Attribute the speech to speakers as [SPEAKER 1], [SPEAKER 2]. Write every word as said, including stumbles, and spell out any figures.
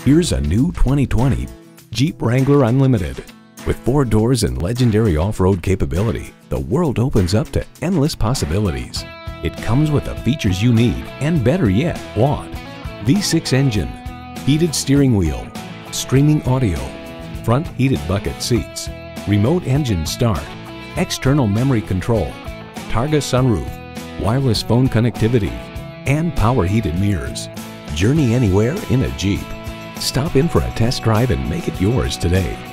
[SPEAKER 1] Here's a new twenty twenty Jeep Wrangler Unlimited. With four doors and legendary off-road capability, the world opens up to endless possibilities. It comes with the features you need and, better yet, want. V six engine, heated steering wheel, streaming audio, front heated bucket seats, remote engine start, external memory control, Targa sunroof, wireless phone connectivity, and power heated mirrors. Journey anywhere in a Jeep. Stop in for a test drive and make it yours today.